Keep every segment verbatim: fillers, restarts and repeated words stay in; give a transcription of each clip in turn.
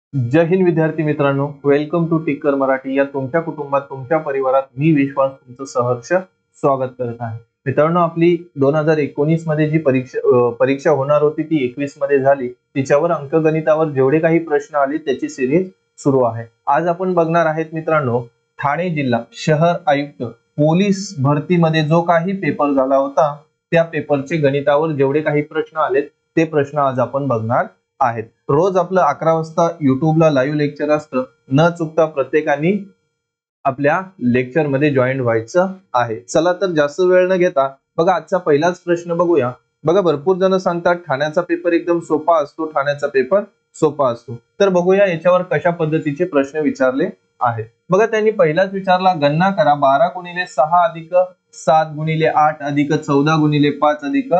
जय हिंद विद्यार्थी मित्रांनो, welcome to टिकर मराठी. या तुमच्या कुटुंबात तुमच्या परिवारात मी विश्वास तुमचं सहर्ष स्वागत करत आहे. मित्रांनो, आपली दोन हजार एकोणीस मध्ये जी परीक्षा परीक्षा होणार होती ती एकवीस मध्ये झाली. तिच्यावर अंकगणितावर जेवढे काही प्रश्न आले त्याची सिरीज सुरू आहे. आज आपण बघणार आहेत मित्रांनो, ठाणे जिल्हा शहर आयुक्त पोलीस भरतीमध्ये जो काही पेपर झाला होता त्या पेपरचे गणितावर जेवढे काही प्रश्न आले ते प्रश्न आज आपण बघणार आहेत. रोज आपलं अकरा वाजता युट्यूबला लाईव्ह लेक्चर असतं. न चुकता प्रत्येकाने आपल्या लेक्चर मध्ये जॉईन व्हायचं आहे. चला तर जास्त वेळ न घेता बघा आजचा पहिलाच प्रश्न बघूया. बघा, भरपूर जण सांगतात ठाण्याचा पेपर एकदम सोपा असतो, ठाण्याचा पेपर सोपा असतो. तर बघूया याच्यावर कशा पद्धतीचे प्रश्न विचारले आहेत. बघा, त्यांनी पहिलाच विचारला, गणना करा बारा गुणिले सहा अधिक सात गुणिले आठ अधिक चौदा गुणिले पाच अधिक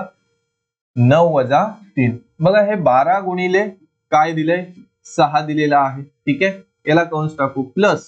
नऊ वजा तीन. बघा, हे बारा गुणिले काय दिलंय, सहा दिलेला आहे. ठीक आहे, याला कंस टाकू. प्लस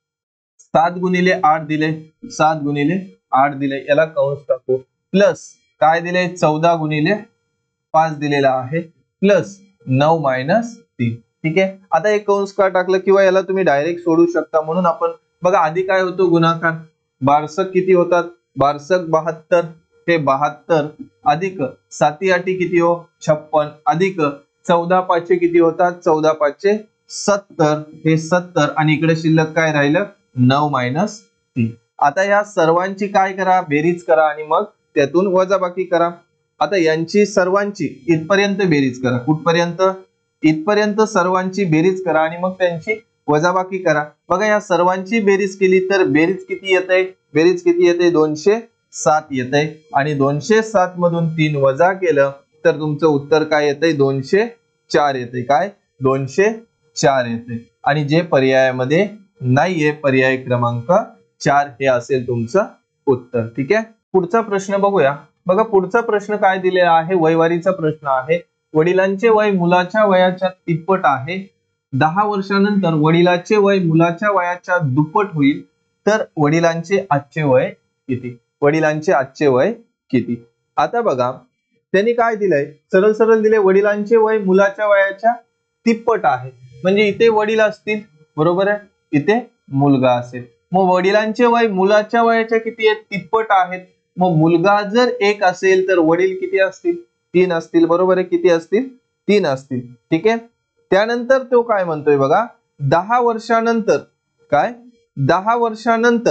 सात गुणिले आठ दिले, सात गुणिले आठ दिले, याला कंस टाकू. प्लस काय दिले, चौदा गुणिले पाच दिलेला आहे. प्लस नऊ मायनस तीन. ठीक आहे, आता एक कंस का टाकलं किंवा याला तुम्ही डायरेक्ट सोडू शकता. म्हणून आपण बघा आधी काय होतो गुणाकार, बारसक किती होतात, बारसक बहात्तर, हे बहात्तर अधिक साती आठी किती हो, छप्पन, अधिक चौदा पाचशे किती होतात, चौदा पाचशे सत्तर, हे सत्तर, आणि इकडे शिल्लक काय राहिलं, नऊ मायनस तीन. आता या सर्वांची काय करा, बेरीज करा आणि मग त्यातून वजाबाकी करा. आता यांची सर्वांची इथपर्यंत बेरीज करा, कुठपर्यंत, इथपर्यंत सर्वांची बेरीज करा आणि मग त्यांची वजाबाकी करा. बघा, या सर्वांची बेरीज केली तर बेरीज किती येते, बेरीज किती येते, दोनशे सात येते, आणि दोनशे सात मधून तीन वजा केलं तर तुमचं उत्तर काय येते, दोनशे चार येते. काय, दोनशे चार येते. आणि जे पर्यायामध्ये नाहीये, पर्याय क्रमांक चार, हे असेल तुमचं उत्तर. ठीक आहे, पुढचा प्रश्न बघूया. बघा, पुढचा प्रश्न काय दिलेला आहे, वयवारीचा प्रश्न आहे. वडिलांचे वय मुलाच्या वयाच्या तिप्पट आहे. दहा वर्षानंतर वडिलांचे वय मुलाच्या वयाच्या दुप्पट होईल तर वडिलांचे आजचे वय किती, वडिलांचे आजचे वय किती. आता बघा, त्यांनी काय दिलंय, सरळ सरळ दिले, वडिलांचे वय मुलाच्या वयाच्या तिप्पट आहे. म्हणजे इथे वडील असतील, बरोबर आहे, इथे मुलगा असेल. मग वडिलांचे वय मुलाच्या वयाच्या किती आहेत, तिप्पट आहेत. मग मुलगा जर एक असेल तर वडील किती असतील, तीन असतील, बरोबर आहे, किती असतील, तीन असतील. ठीक आहे, त्यानंतर तो काय म्हणतोय बघा, दहा वर्षानंतर काय, दहा वर्षानंतर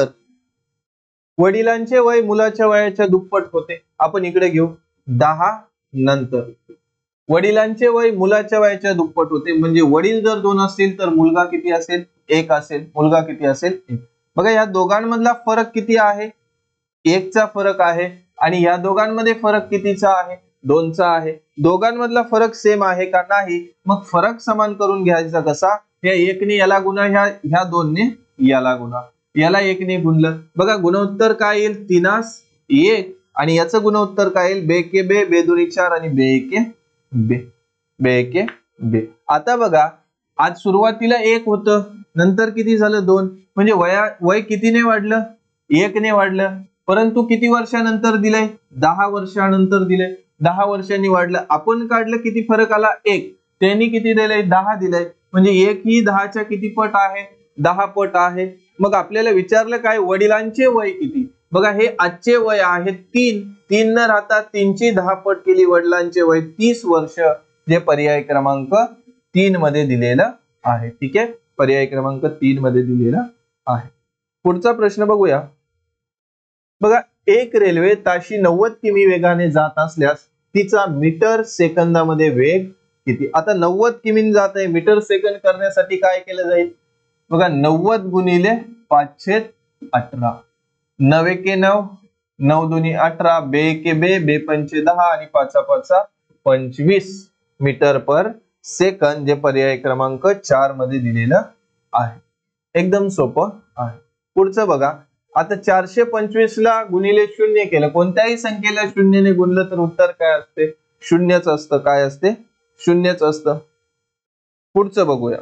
वडिलांचे वय मुलाच्या वयाच्या दुप्पट होते. आपण इकडे घेऊ, दहा नंतर वडिलांचे वय मुलाच्या वयाच्या दुप्पट होते. म्हणजे वडील जर दोन असतील तर मुलगा किती असेल, एक असेल, मुलगा किती असेल, एक. बघा, या दोघांमधला फरक किती आहे, एकचा फरक आहे. आणि या दोघांमध्ये फरक कितीचा आहे, दोनचा आहे. दोघांमधला फरक सेम आहे का, नाही. मग फरक समान करून घ्यायचा कसा, या एकने याला गुणा, ह्या ह्या दोनने याला गुणा, याला एकने गुणलं. बघा, गुणोत्तर काय येईल, तीनास एक, आणि याचं गुणोत्तर काय येईल, बे के बे, बे दोन्ही चार, आणि बे एके बे, बे एके बे. आता बघा, आज सुरुवातीला एक होतं, नंतर किती झालं, दोन. म्हणजे वया वय कितीने वाढलं, एकने वाढलं. परंतु किती वर्षानंतर दिलंय, दहा वर्षानंतर दिलंय, दहा वर्षांनी वाढलं. आपण काढलं, किती फरक आला, एक. त्यांनी किती दिलंय, दहा दिलंय. म्हणजे एक ही दहाच्या किती पट आहे, दहा पट आहे. मग आपल्याला विचारलं काय, वडिलांचे वय किती. बघा, हे आजचे वय आहे तीन, तीन न राहता तीनची दहा पट केली, वडिलांचे वय तीस वर्ष, जे पर्याय क्रमांक तीन मध्ये दिलेलं आहे. ठीक आहे, पर्याय क्रमांक तीन मध्ये दिलेलं आहे. पुढचा प्रश्न बघूया. बघा, एक रेल्वे ताशी नव्वद किमी वेगाने जात असल्यास तिचा मीटर सेकंदामध्ये वेग किती. आता नव्वद किमी जात आहे, मीटर सेकंद करण्यासाठी काय केलं जाईल. बघा, नव्वद गुणिले पाचशे अठरा, नऊ एके नऊ, नऊ दोन्ही अठरा, बे एके बे, बे पंचे दहा, आणि पाचा पाचा पंचवीस मीटर पर सेकंद, जे पर्याय क्रमांक चार मध्ये दिलेलं आहे. एकदम सोपं आहे. पुढचं बघा, आता चारशे पंचवीस ला गुणिले शून्य केलं, कोणत्याही संख्येला शून्यने गुणलं तर उत्तर काय असते, शून्यच असतं. काय असते, शून्यच असतं. पुढचं बघूया.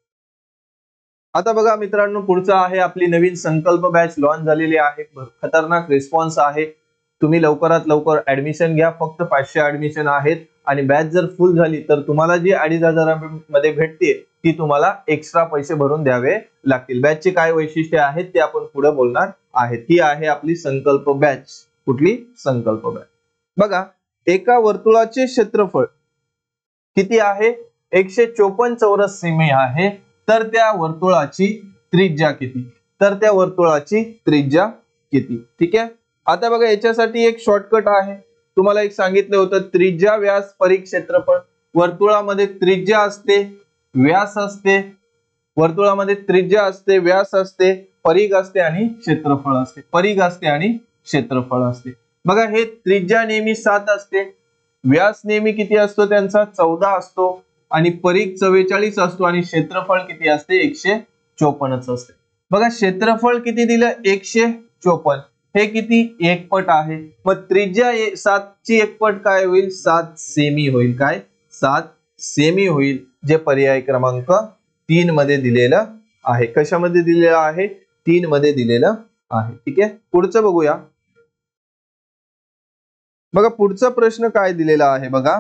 आता बघा मित्रांनो, पुढचं आहे आपली नवीन संकल्प बॅच लॉन्च झालेली आहे. खतरनाक रिस्पॉन्स आहे. तुम्ही लवकरात लवकर ऍडमिशन घ्या. फक्त पाचशे ऍडमिशन आहेत आणि बॅच जर फुल झाली तर तुम्हाला जी अडीच हजारामध्ये भेटते ती तुम्हाला एक्स्ट्रा पैसे भरून द्यावे लागतील. बॅचचे काय वैशिष्ट्ये आहेत ते आपण पुढे बोलणार आहेत. ही आहे आपली संकल्प बॅच. कुठली? संकल्प बॅच. बघा, एका वर्तुळाचे क्षेत्रफळ किती आहे? एकशे चोपन्न चौरस सेमी आहे. तर त्या वर्तुळाची त्रिज्या किती? तर त्या वर्तुळाची त्रिज्या किती? ठीक आहे. आता बघा, याच्यासाठी एक शॉर्टकट आहे. तुम्हाला एक सांगितलं होतं, त्रिज्या व्यास परिघ क्षेत्रफळ. वर्तुळामध्ये त्रिज्या असते, व्यास असते, वर्तुळामध्ये त्रिज्या असते, व्यास असते, परिघ असते आणि क्षेत्रफळ असते. परिघ असते आणि क्षेत्रफळ असते. बघा, हे त्रिज्या नेहमी सात असते, व्यास नेहमी किती असतो त्यांचा? चौदा असतो, आणि परिघ चव्वेचाळीस असतो, आणि क्षेत्रफळ किती असते? एकशे चोपन्नच असते. बघा, क्षेत्रफळ किती दिलं? एकशे चोपन्न. हे किती? एक पट आहे. मग त्रिज्या सात ची एक पट काय होईल? सात सेमी होईल. काय? सात सेमी होईल, जे पर्याय क्रमांक तीन मध्ये दिलेलं आहे. कशामध्ये दिलेलं आहे? तीन मध्ये दिलेलं आहे. ठीक आहे. पुढचं बघूया. बघा, पुढचा प्रश्न काय दिलेला आहे बघा.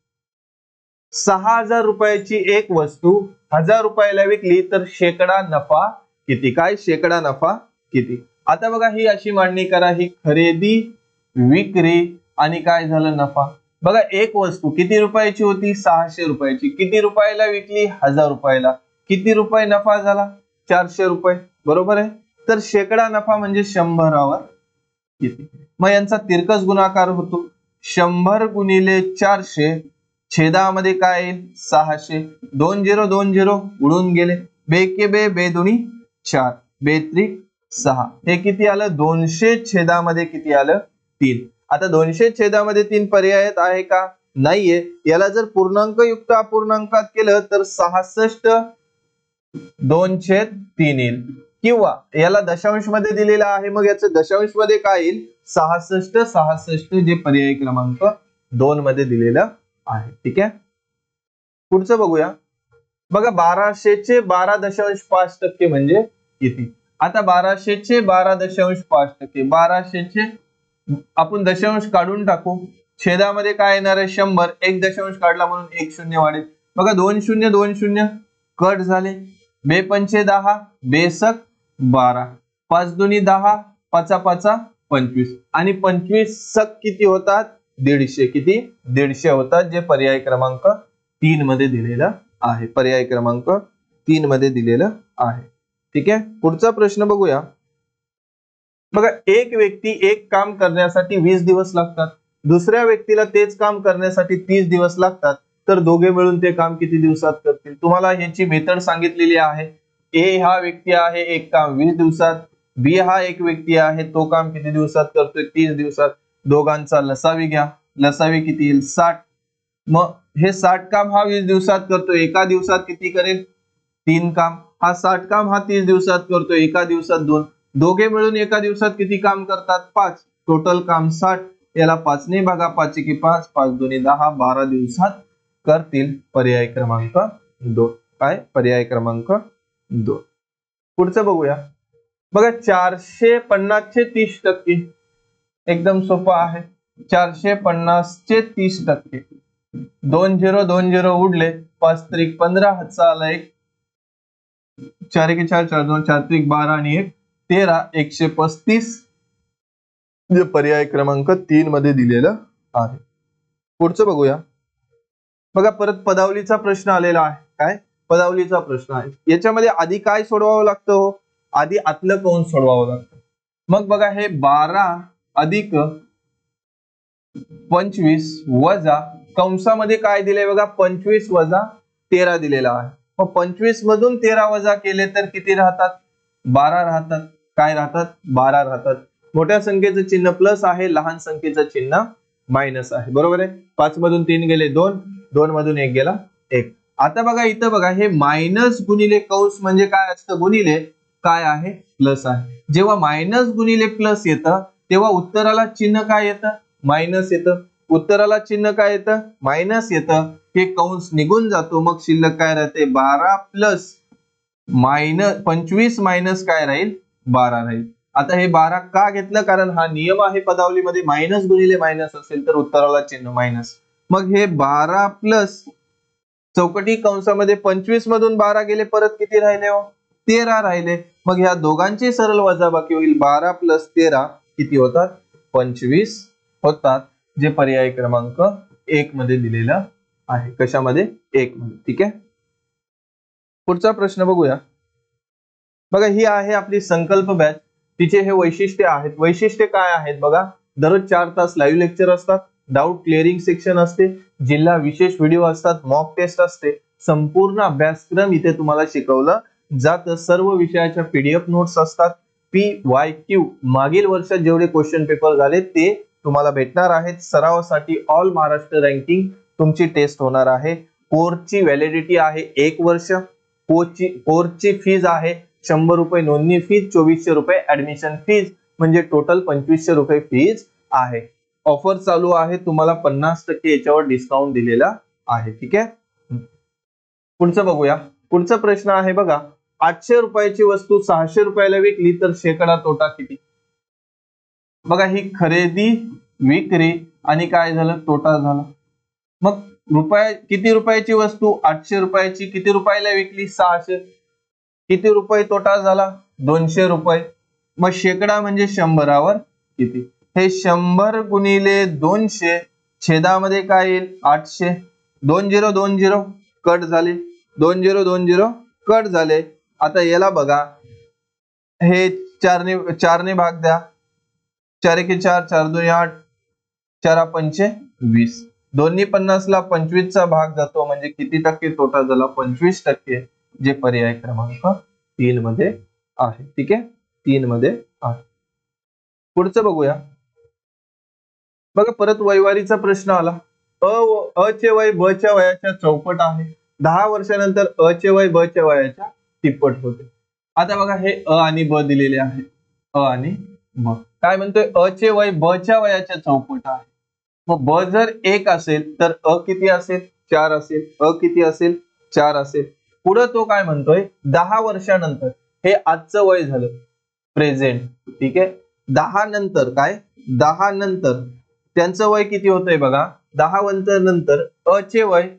सहा हजार रुपयाची एक वस्तू हजार रुपयाला विकली तर शेकडा नफा किती? काय? शेकडा नफा किती? आता बघा, ही अशी मांडणी करा. ही खरेदी, विक्री आणि काय झालं? नफा. बघा, एक वस्तू किती रुपयाची होती? सहाशे रुपयाची. किती रुपयाला विकली? हजार रुपयाला. किती रुपये नफा झाला? चारशे रुपये. बरोबर आहे. तर शेकडा नफा म्हणजे शंभरावर किती? मग यांचा तिरकस गुणाकार होतो. शंभर गुणिले चारशे, छेदामध्ये काय येईल? सहाशे. दोन झिरो दोन झिरो उडून गेले. बे के बे, बे दोन्ही चार, बेत्रिक सहा. हे किती आलं? दोनशे छेदामध्ये किती आलं? तीन. आता दोनशे छेदामध्ये तीन पर्यायात आहे का? नाहीये. याला जर पूर्णांक युक्त अपूर्णांकात केलं तर सहासष्ट दोन छेद तीन येईल, किंवा याला दशांश मध्ये दिलेला आहे, मग याचं दशांश मध्ये काय येईल? सहासष्ट सहासष्ट, जे पर्याय क्रमांक दोन मध्ये दिलेलं आहे. ठीक आहे. पुढचं बघूया. बघा, बाराशेचे बारा दशांश पाच टक्के म्हणजे किती? आता बाराशेचे बारा दशांश पाच टक्के, बाराशेचे आपण दशांश काढून टाकू. छेदामध्ये काय येणार आहे? शंभर. एक दशांश काढला म्हणून एक शून्य वाढेल. बघा, दोन शून्य दोन शून्य कट झाले. बे पंचे दहा, बेसक बारा, पाच दोन्ही दहा, पाचा पाचा पंचवीस, आणि पंचवीस सक किती होतात? दीडशे. किती? दीडशे होतात, जे पर्याय क्रमांक तीन मध्ये दिलेलं आहे. पर्याय क्रमांक तीन मध्ये दिलेलं आहे. ठीक आहे. पुढचा प्रश्न बघूया. बघा, एक व्यक्ती एक काम करण्यासाठी वीस दिवस लागतात, दुसऱ्या व्यक्तीला तेच काम करण्यासाठी तीस दिवस लागतात, तर दोघे मिळून ते काम किती दिवसात करतील? तुम्हाला ह्याची मेथड सांगितलेली आहे. ए हा व्यक्ती आहे, एक काम वीस दिवसात. बी हा एक व्यक्ती आहे, तो काम किती दिवसात करतोय? तीस दिवसात. दोघांचा लसावी घ्या. लसावी किती येईल? साठ. मग हे साठ काम हा वीस दिवसात करतोय, एका दिवसात किती करेल? तीन काम. हा साठ काम हा तीस दिवसात करतोय, एका दिवसात दोन. दोघे मिळून एका दिवसात किती काम करतात? पाच. टोटल काम साठ. याला पाच ने भागा. पाच की पाच, पाच दोन्ही दहा, बारा दिवसात करतील. पर्याय क्रमांक दोन. काय? पर्याय क्रमांक दोन. पुढचं बघूया. बघा, चारशे पन्नासचे तीस टक्के एकदम सोपं आहे. चारशे पन्नासचे तीस टक्के, दोन झिरो दोन झिरो उडले, पाच त्रिक पंधरा, हातचा आला एक, चार एक चार, चार दोन, चार त्रिक बारा आणि एक तेरा, एकशे पस्तीस, जे पर्याय क्रमांक तीन मध्ये दिलेलं आहे. पुढचं बघूया. बघा, परत पदावलीचा प्रश्न आलेला आहे. काय? पदावलीचा प्रश्न आहे. याच्यामध्ये आधी काय सोडवावं लागतं? हो, आधी आतलं कंस सोडवावं लागतं. मग बघा, हे बारा अधिक पंचवीस वजा कंसामध्ये काय दिलंय बघा? पंचवीस वजा तेरा दिलेला आहे. मग पंचवीस मधून तेरा वजा केले तर किती राहतात? बारा राहतात. काय राहतात? बारा राहतात. मोठ्या संख्येचं चिन्ह प्लस आहे, लहान संख्येचं चिन्ह मायनस आहे. बरोबर आहे. पाच मधून तीन गेले दोन, दोन मधून एक गेला एक. आता बघा, इथं बघा, हे मायनस गुणिले कंस म्हणजे काय असतं? गुणिले काय आहे? प्लस आहे. जेव्हा मायनस गुणिले प्लस येतं तेव्हा उत्तराला चिन्ह काय येतं? मायनस येतं. उत्तराला चिन्ह काय येतं? मायनस येतं. हे कंस निघून जातो, मग शिल्लक काय राहते? बारा प्लस मायनस पंचवीस मायनस काय राहील? बारा राहील. आता हे बारा का घेतलं? कारण हा नियम आहे पदावलीमध्ये, मायनस गुणिले मायनस असेल तर उत्तराला चिन्ह मायनस. मग हे बारा प्लस चौकटी कंसामध्ये पंचवीस मधून बारा गेले, परत किती राहिले हो? तेरा राहिले. मग ह्या दोघांची सरळ वजाबाकी होईल. बारा प्लस तेरा किती होतात? पंचवीस होतात, जे पर्याय क्रमांक एक मध्ये दिलेलं आहे. कशामध्ये? एक मध्ये. ठीक आहे. पुढचा प्रश्न बघूया. बघा, ही आहे आपली संकल्प बॅच. तिचे हे वैशिष्ट्य आहेत. वैशिष्ट्य काय आहेत बघा. दररोज चार तास लाईव्ह लेक्चर असतात, डाऊट क्लिअरिंग सेक्शन असते, जिल्हा विशेष व्हिडिओ असतात, मॉक टेस्ट असते, संपूर्ण अभ्यासक्रम इथे तुम्हाला शिकवलं जातं. सर्व विषयाच्या पीडीएफ नोट्स असतात. पी वाय क्यू मागील वर्षात जेवढे क्वेश्चन पेपर झाले ते तुम्हाला भेटणार आहेत. सरावासाठी ऑल महाराष्ट्र रँकिंग तुमची टेस्ट होणार आहे. कोर्सची व्हॅलिडिटी आहे एक वर्ष. कोर्सची कोर्सची फीज आहे शंभर रुपये नोंदणी फीज, चोवीसशे रुपये ऍडमिशन फीज, म्हणजे टोटल पंचवीसशे रुपये फीज आहे. ऑफर चालू आहे, तुम्हाला पन्नास टक्के याच्यावर डिस्काउंट दिलेला आहे. ठीक आहे. पुढचं बघूया. पुढचा प्रश्न आहे बघा. आठशे रुपयाची वस्तू सहाशे रुपयाला विकली तर शेकडा तोटा किती? बघा, ही खरेदी विक्री आणि काय झालं? तोटा झाला. मग रुपये किती रुपयाची वस्तू? आठशे रुपयाची. किती रुपयाला विकली? सहाशे. किती रुपये तोटा झाला? दोनशे रुपये. मग शेकडा म्हणजे शंभरावर किती? हे शंभर गुणिले दोनशे छेदामध्ये काय येईल? आठशे. दोन झिरो दोन झिरो कट झाले. दोन झिरो दोन झिरो कट झाले. आता याला बघा, हे चारने चारने भाग द्या. चार एके चार, चार दोन्ही आठ, चार पंचे वीस. दोन्ही पन्नास ला पंचवीसचा भाग जातो, म्हणजे किती टक्के तोटा झाला? पंचवीस टक्के, जे पर्याय क्रमांक तीन मध्ये आहे. ठीक आहे. तीन मध्ये आहे. पुढचं बघूया. बघा, परत वयवारीचा प्रश्न आला. अ अ चे वय ब च्या वयाच्या चौपट आहे. दहा वर्षानंतर अ चे वय ब च्या वयाच्या तिप्पट होते. आता बघा, हे अ आणि ब दिलेले आहे. अ आणि ब काय म्हणतोय? अ चे वय ब च्या वयाच्या चौपट आहे. मग ब जर एक असेल तर अ किती असेल? चार असेल. अ किती असेल? चार असेल. पुढे तो काय म्हणतोय? दहा वर्षानंतर, हे आजचं वय झालं, प्रेझेंट. ठीक आहे. दहा नंतर काय? दहा नंतर त्यांचं वय किती होतंय बघा. दहा नंतर अ चे वय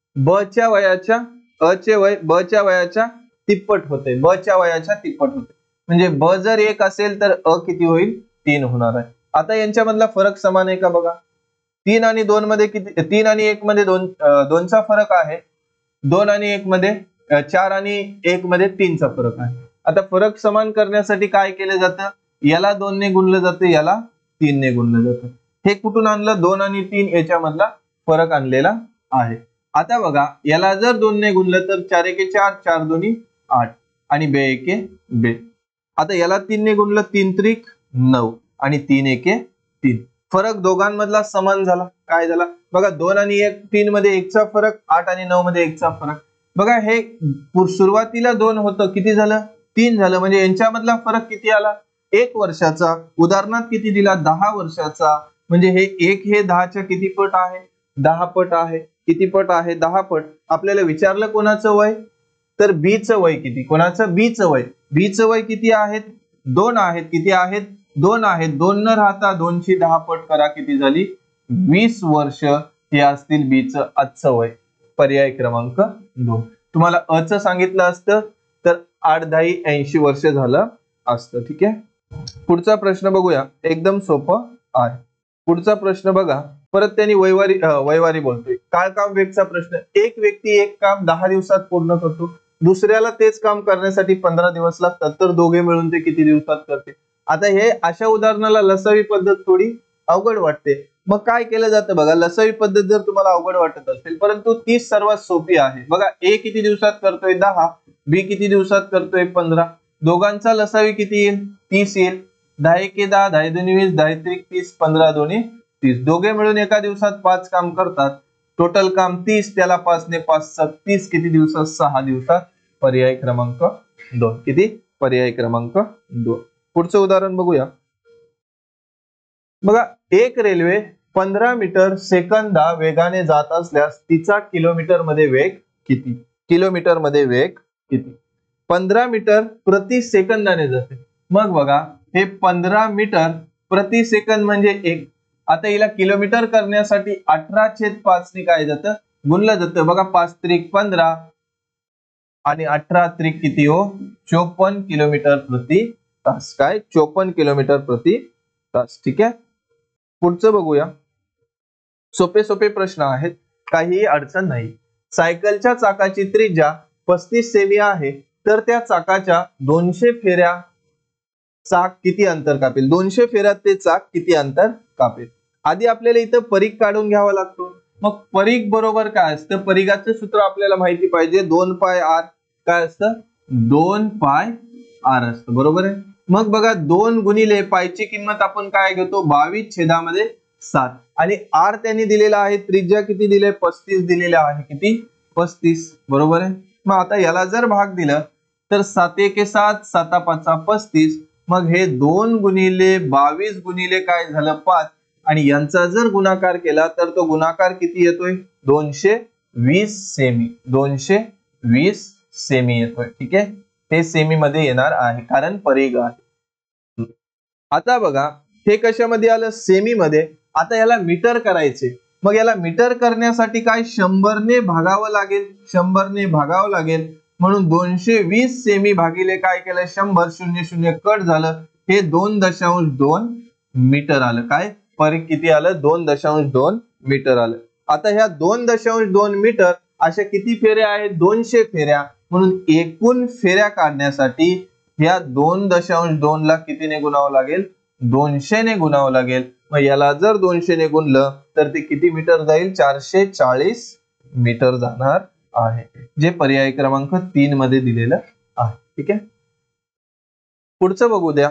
ब च्या वयाच्या अ चे वय ब च्या वयाच्या तिप्पट होते. ब च्या वयाच्या तिप्पट होते. म्हणजे ब जर एक असेल तर अ किती होईल? तीन होणार आहे. आता यांच्यामधला फरक समान आहे का बघा. तीन आणि दोन मध्ये किती? तीन आणि एक मध्ये दोन दोनचा फरक आहे. दोन आणि एक मध्ये चार आणि एक मध्ये तीनचा फरक आहे. आता फरक समान करण्यासाठी काय केलं जातं? याला दोन ने गुणलं जातं, याला तीन ने गुणलं जातं. हे कुठून आणलं? दोन आणि तीन याच्यामधला फरक आणलेला आहे. आता बघा, याला जर दोन ने गुणलं तर चार एके चार, चार दोन्ही आठ आणि बे एके बे. आता याला तीन ने गुणलं, तीन त्रिक नऊ आणि तीन एके तीन. फरक दोघांमधला समान झाला. काय झाला बघा? दोन आणि एक, तीन मध्ये एकचा फरक, आठ आणि नऊ मध्ये एकचा फरक. बघा, हे सुरुवातीला दोन होतं, किती झालं? तीन झालं. म्हणजे यांच्यामधला फरक किती आला? एक वर्षाचा. उदाहरणार्थ किती दिला? दहा वर्षाचा. म्हणजे हे एक हे दहाच्या किती पट आहे? दहा पट आहे. किती पट आहे? दहा पट. आपल्याला विचारलं कोणाचं वय, तर बी चं वय किती? कोणाचं? बी चं वय. बी चं वय किती आहेत? दोन आहेत. किती आहेत? दोन आहेत. दोन न राहता दोनशे दहा पट करा, किती झाली? वीस वर्ष हे असतील बी चं आजचं वय. पर्याय क्रमांक दोन. तुम्हाला अ चं सांगितलं असतं तर आठ दहा ऐंशी वर्ष झालं असतं. ठीक आहे. पुढचा प्रश्न बघूया. एकदम सोपं आहे. पुढचा प्रश्न बघा. परत त्यांनी वैवारी वैवारी बोलतोय. काळ काम वेगचा प्रश्न. एक व्यक्ती एक काम दहा दिवसात पूर्ण करतो, दुसऱ्याला तेच काम करण्यासाठी पंधरा दिवस लागतात, तर दोघे मिळून ते किती दिवसात करते? आता हे अशा उदाहरणाला लसावी पद्धत थोडी अवघड वाटते. मग काय केलं जातं बघा. लसावी पद्धत जर तुम्हाला अवघड वाटत असेल, परंतु ती सर्वात सोपी आहे. बघा, ए किती दिवसात करतोय? दहा. बी किती दिवसात करतोय? पंधरा. दोघांचा लसावी किती येईल? तीस येईल. दहा एके दहा, दहा दोन्ही वीस, दहा त्रिक तीस, पंधरा दोन्ही तीस. दोघे मिळून एका दिवसात पाच काम करतात. टोटल काम तीस, त्याला पाच ने पाच सात तीस. किती दिवसात? सहा दिवसात. पर्याय क्रमांक दोन. किती? पर्याय क्रमांक दोन. पुढचं उदाहरण बघूया. बघा, एक रेल्वे पंधरा मीटर सेकंदा वेगाने जात असल्यास तिचा किलोमीटर मध्ये वेग किती? किलोमीटर मध्ये वेग किती? पंधरा मीटर प्रति सेकंदाने जाते. मग बघा, हे पंधरा मीटर प्रति सेकंद म्हणजे एक. आता हिला किलोमीटर करण्यासाठी अठरा छेद पाच ने काय जातं? गुणलं जातं बघा. पाच त्रिक पंधरा आणि अठरा त्रिक किती हो, चोपन्न किलोमीटर प्रति तास. काय, चोपन्न किलोमीटर प्रति तास. ठीक आहे, पुढचं बघूया. सोपे सोपे प्रश्न आहेत, काही अडचण नाही. सायकलच्या चाकाची त्रिज्या पस्तीस सेमी आहे, तर त्या चाकाच्या दोनशे फेऱ्या चाक किती अंतर कापेल. दोनशे फेऱ्यात ते चाक किती अंतर कापेल. आधी आपल्याला इथं परीघ काढून घ्यावा लागतो. मग परीघ बरोबर काय असतं, परीघाचं सूत्र आपल्याला माहिती पाहिजे. दोन पाय आर. काय असतं, दोन पाय आर असतं, बरोबर आहे. मग बघा, दोन गुणिले पायची किंमत आपण काय घेतो, बावीस छेदामध्ये सात. आणि आर त्यांनी दिलेला आहे, त्रिज्या किती दिले, पस्तीस दिलेला आहे. किती, पस्तीस, बरोबर आहे. मग आता याला जर भाग दिलं तर सात एके सात, साता पाचा पस्तीस. मग हे दोन गुणिले बावीस गुणिले काय झालं, पाच. आणि यांचा जर गुणाकार केला तर तो गुणाकार किती येतोय, दोनशे वीस सेमी. दोनशे वीस सेमी येतोय. ठीक आहे, हे सेमी मध्ये येणार आहे कारण परीघ आहे. आता बघा, हे कशामध्ये आलं, सेमी मध्ये. आता याला मीटर करायचे. मग याला मीटर करण्यासाठी काय, शंभरने भागावं लागेल. शंभरने भागावं लागेल म्हणून दोनशे वीस सेमी भागिले काय केलं, शंभर. शून्य शून्य कट झालं. हे दोन दशांश दोन मीटर आलं. काय, परीघ किती आलं, दोन दशांश दोन मीटर आलं. आता ह्या दोन दशांश दोन मीटर अशा किती फेऱ्या आहेत, दोनशे फेऱ्या. म्हणून एकूण फेऱ्या काढण्यासाठी ह्या दोन दशांश दोन ला कितीने गुणावं लागेल, दोनशे ने गुणावं लागेल. मग याला जर दोनशे ने गुणलं तर ते किती मीटर जाईल, चारशे चाळीस मीटर जाणार आहे, जे पर्याय क्रमांक तीन मध्ये दिलेलं आहे. ठीक आहे, पुढचं बघू द्या.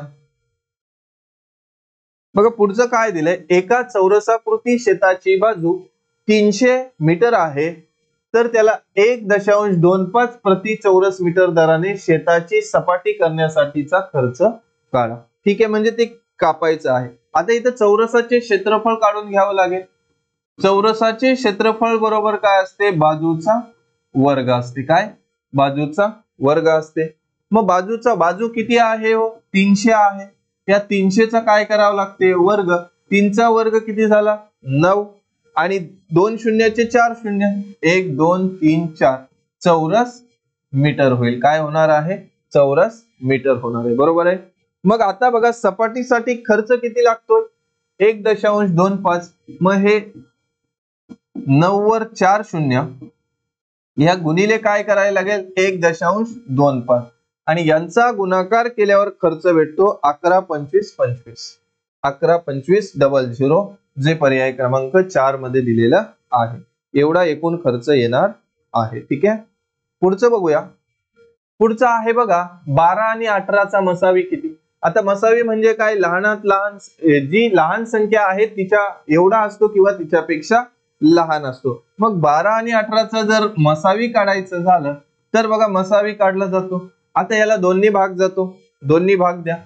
बघा पुढचं काय दिलंय, एका चौरसाकृती शेताची बाजू तीनशे मीटर आहे, तर त्याला एक दशांश दोन पाच प्रति चौरस मीटर दराने शेताची सपाटी करण्यासाठीचा खर्च काढा. ठीक आहे, म्हणजे ते कापायचं आहे. आता इथं चौरसाचे क्षेत्रफळ काढून घ्यावं लागेल. चौरसाचे क्षेत्रफळ बरोबर काय असते, बाजूचा वर्ग असते. काय, बाजूचा वर्ग असते. मग बाजूचा बाजू किती आहे हो, तीनशे आहे. या तीनशेचा काय करावं लागते, वर्ग. तीनचा वर्ग किती झाला, नऊ. आणि दोन शून्याचे चार शून्य, एक दोन तीन चार, चौरस मीटर होईल. काय होणार आहे, चौरस मीटर होणार आहे, बरोबर आहे. मग आता बघा, सपाटीसाठी खर्च किती लागतोय, एक दशांश दोन पाच. मग हे नऊ वर चार शून्य, या गुणिले काय करायला लागेल, एक दशांश दोन पाच. आणि यांचा गुणाकार केल्यावर खर्च भेटतो अकरा पंचवीस पंचवीस. अकरा पंचवीस डबल झिरो, जे पर्याय क्रमांक चार मध्ये दिलेला आहे. एवढा एकूण खर्च येणार आहे. ठीक आहे, पुढचं बघूया. पुढचं आहे बघा, बारा आणि अठराचा मसावी किती. आता मसावी म्हणजे काय, लहानात लहान, जी लहान संख्या आहे तिच्या एवढा असतो किंवा तिच्यापेक्षा लहान असतो. मग बारा आणि अठराचा जर मसावी काढायचं झालं तर बघा, मसावी काढला जातो. आता याला दोन्ही भाग जातो, दोन्ही भाग द्या.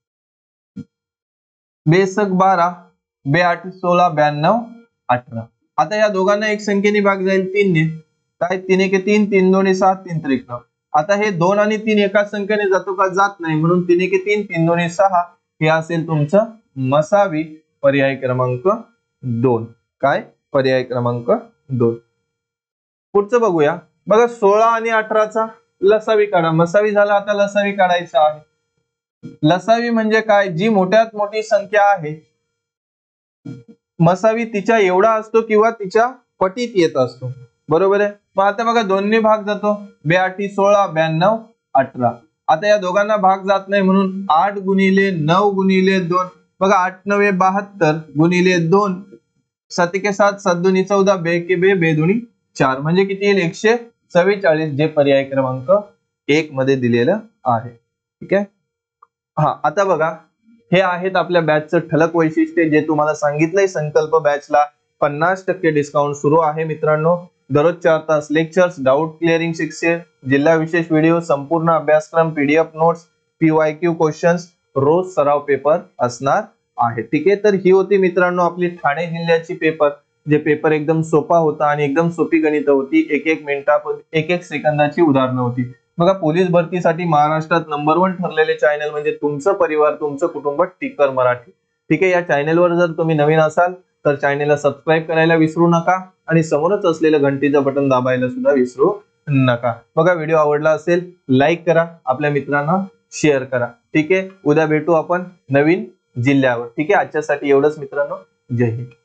बेसक बारा, बे आठ सोळा, ब्याण्णव, अठरा. आता या दोघांना एक संख्येने भाग जाईल तीनने. काय, तीन एक तीन, तीन दोन्ही सात, तीन त्रिक नऊ. आता हे दोन आणि तीन एकाच संख्येने जातो का, जात नाही. म्हणून तीन एक तीन, तीन दोन्ही सहा, हे असेल तुमचं मसावी. पर्याय क्रमांक दोन. काय, पर्याय क्रमांक दोन. पुढचं बघूया. बघा, सोळा आणि अठराचा लसावी काढा. मसावी झाला, आता लसावी काढायचा आहे. लसावी म्हणजे काय, जी मोठ्यात मोठी संख्या आहे, मसावी तिच्या एवढा असतो किंवा तिच्या पटीत येत असतो, बरोबर आहे. मग आता बघा, दोन्ही भाग जातो. बे आठी सोळा, ब्याण्णव, अठरा. आता या दोघांना भाग जात नाही म्हणून आठ गुणिले नऊ गुणिले दोन. बघा, आठ नवे बहात्तर गुणिले दोन, सात एके सात, सात दोन्ही चौदा, बे के बे, बे दोन्ही चार, म्हणजे किती येईल, एकशे चव्वेचाळीस, जे पर्याय क्रमांक एक मध्ये दिलेलं आहे. ठीक आहे. हा, आता बघा, हे आहेत आपल्या बॅचचं ठळक वैशिष्ट्य, जे तुम्हाला सांगितलंय. संकल्प बॅचला पन्नास टक्के डिस्काउंट सुरू आहे मित्रांनो. दररोज चार तास लेक्चर्स, डाऊट क्लिअरिंग शिक्षण, जिल्हा विशेष व्हिडिओ, संपूर्ण अभ्यासक्रम, पीडीएफ नोट्स, पीवायक्यू क्वेश्चन्स, रोज सराव पेपर असणार आहे. ठीक आहे, तर ही होती मित्रांनो आपली ठाणे जिल्ह्याची पेपर, जे पेपर एकदम सोपा होता आणि एकदम सोपी गणित होती. एक एक मिनिटात एक एक सेकंदाची उदाहरणं होती. बघा, पोलीस भरतीसाठी महाराष्ट्रात नंबर वन ठरलेले चॅनल म्हणजे तुमचं परिवार, तुमचं कुटुंब, टिकर मराठी. ठीक आहे, या चॅनलवर जर तुम्ही नवीन असाल तर चॅनेलला सबस्क्राईब करायला विसरू नका आणि समोरच असलेलं घंटीचं बटन दाबायला सुद्धा विसरू नका. बघा, व्हिडिओ आवडला असेल लाईक करा, आपल्या मित्रांना शेअर करा. ठीक आहे, उद्या भेटू आपण नवीन जिल्ह्यावर. ठीक आहे, आजच्यासाठी एवढंच मित्रांनो. जय हिंद.